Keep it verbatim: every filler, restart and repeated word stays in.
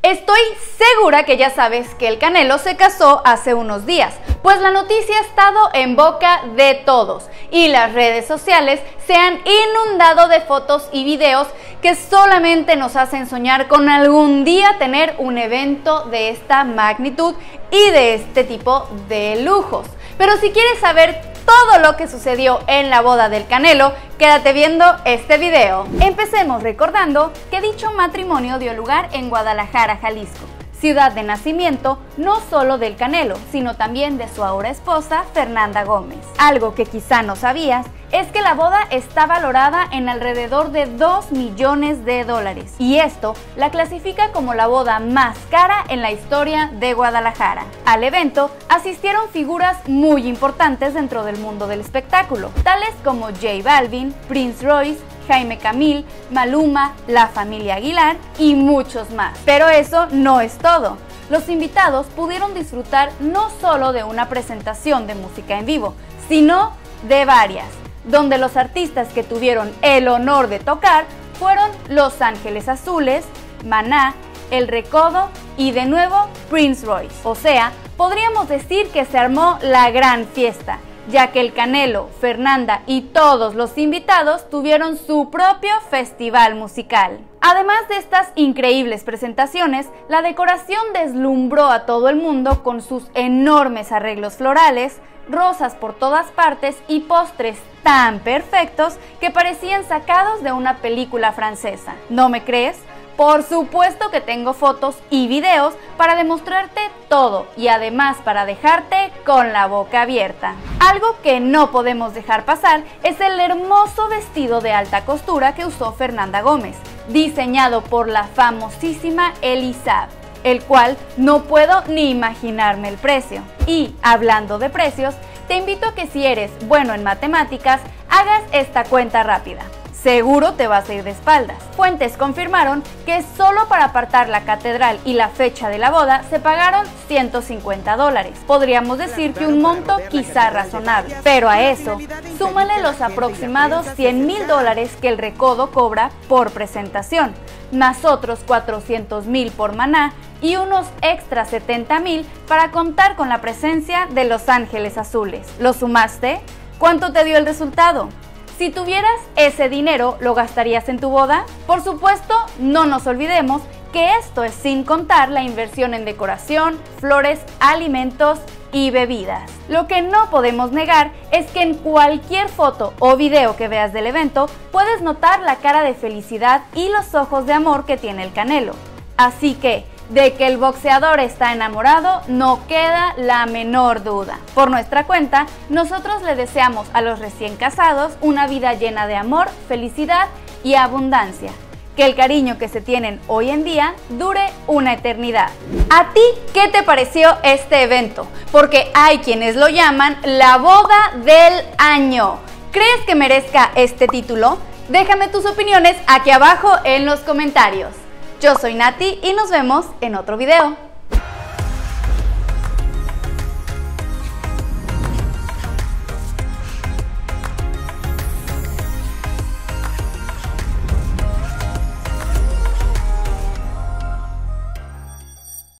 Estoy segura que ya sabes que el Canelo se casó hace unos días, pues la noticia ha estado en boca de todos y las redes sociales se han inundado de fotos y videos que solamente nos hacen soñar con algún día tener un evento de esta magnitud y de este tipo de lujos. Pero si quieres saber todo lo que sucedió en la boda del Canelo, quédate viendo este video. Empecemos recordando que dicho matrimonio dio lugar en Guadalajara, Jalisco, ciudad de nacimiento no solo del Canelo, sino también de su ahora esposa, Fernanda Gómez. Algo que quizá no sabías es que la boda está valorada en alrededor de dos millones de dólares, y esto la clasifica como la boda más cara en la historia de Guadalajara. Al evento asistieron figuras muy importantes dentro del mundo del espectáculo, tales como J Balvin, Prince Royce, Jaime Camil, Maluma, la familia Aguilar y muchos más. Pero eso no es todo. Los invitados pudieron disfrutar no solo de una presentación de música en vivo, sino de varias, donde los artistas que tuvieron el honor de tocar fueron Los Ángeles Azules, Maná, El Recodo y de nuevo Prince Royce. O sea, podríamos decir que se armó la gran fiesta, ya que el Canelo, Fernanda y todos los invitados tuvieron su propio festival musical. Además de estas increíbles presentaciones, la decoración deslumbró a todo el mundo con sus enormes arreglos florales, rosas por todas partes y postres tan perfectos que parecían sacados de una película francesa. ¿No me crees? Por supuesto que tengo fotos y videos para demostrarte todo y además para dejarte con la boca abierta. Algo que no podemos dejar pasar es el hermoso vestido de alta costura que usó Fernanda Gómez, diseñado por la famosísima Elisab, el cual no puedo ni imaginarme el precio. Y hablando de precios, te invito a que si eres bueno en matemáticas, hagas esta cuenta rápida. Seguro te vas a ir de espaldas. Fuentes confirmaron que solo para apartar la catedral y la fecha de la boda se pagaron ciento cincuenta dólares. Podríamos decir que un monto quizá razonable, pero a eso súmale los aproximados cien mil dólares que el Recodo cobra por presentación, más otros cuatrocientos mil por Maná y unos extra setenta mil para contar con la presencia de Los Ángeles Azules. ¿Lo sumaste? ¿Cuánto te dio el resultado? Si tuvieras ese dinero, ¿lo gastarías en tu boda? Por supuesto, no nos olvidemos que esto es sin contar la inversión en decoración, flores, alimentos y bebidas. Lo que no podemos negar es que en cualquier foto o video que veas del evento puedes notar la cara de felicidad y los ojos de amor que tiene el Canelo. Así que, de que el boxeador está enamorado, no queda la menor duda. Por nuestra cuenta, nosotros le deseamos a los recién casados una vida llena de amor, felicidad y abundancia. Que el cariño que se tienen hoy en día dure una eternidad. ¿A ti qué te pareció este evento? Porque hay quienes lo llaman la boda del año. ¿Crees que merezca este título? Déjame tus opiniones aquí abajo en los comentarios. Yo soy Nati y nos vemos en otro video.